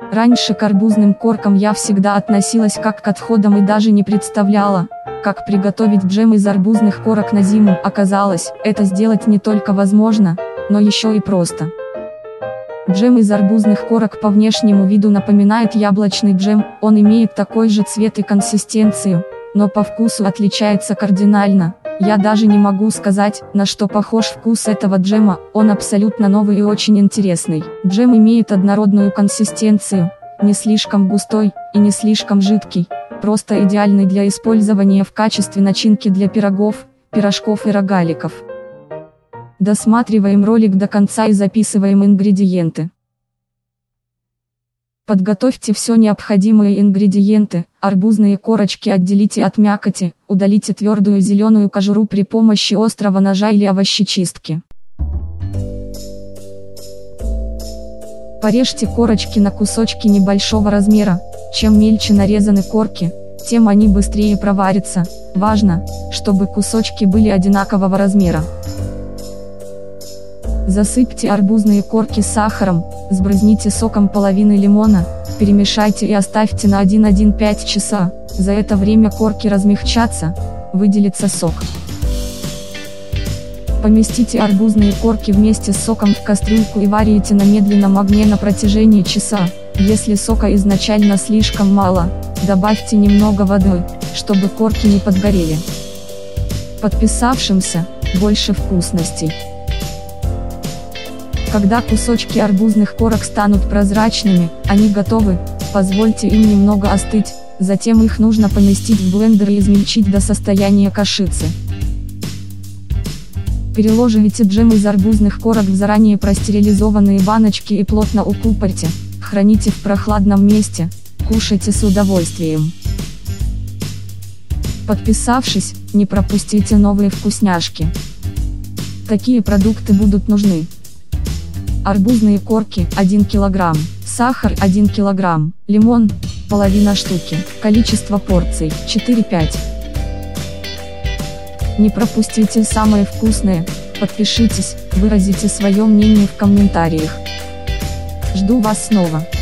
Раньше к арбузным коркам я всегда относилась как к отходам и даже не представляла, как приготовить джем из арбузных корок на зиму. Оказалось, это сделать не только возможно, но еще и просто. Джем из арбузных корок по внешнему виду напоминает яблочный джем, он имеет такой же цвет и консистенцию, но по вкусу отличается кардинально. Я даже не могу сказать, на что похож вкус этого джема, он абсолютно новый и очень интересный. Джем имеет однородную консистенцию, не слишком густой и не слишком жидкий, просто идеальный для использования в качестве начинки для пирогов, пирожков и рогаликов. Досматриваем ролик до конца и записываем ингредиенты. Подготовьте все необходимые ингредиенты, арбузные корочки отделите от мякоти, удалите твердую зеленую кожуру при помощи острого ножа или овощечистки. Порежьте корочки на кусочки небольшого размера, чем мельче нарезаны корки, тем они быстрее проварятся, важно, чтобы кусочки были одинакового размера. Засыпьте арбузные корки сахаром, сбрызните соком половины лимона, перемешайте и оставьте на 1-1,5 часа, за это время корки размягчатся, выделится сок. Поместите арбузные корки вместе с соком в кастрюльку и варите на медленном огне на протяжении часа, если сока изначально слишком мало, добавьте немного воды, чтобы корки не подгорели. Подписавшимся, больше вкусностей. Когда кусочки арбузных корок станут прозрачными, они готовы, позвольте им немного остыть, затем их нужно поместить в блендер и измельчить до состояния кашицы. Переложите джем из арбузных корок в заранее простерилизованные баночки и плотно укупорьте, храните в прохладном месте, кушайте с удовольствием. Подписавшись, не пропустите новые вкусняшки. Такие продукты будут нужны. Арбузные корки 1 кг, сахар 1 кг, лимон половина штуки, количество порций 4-5. Не пропустите самое вкусное, подпишитесь, выразите свое мнение в комментариях. Жду вас снова.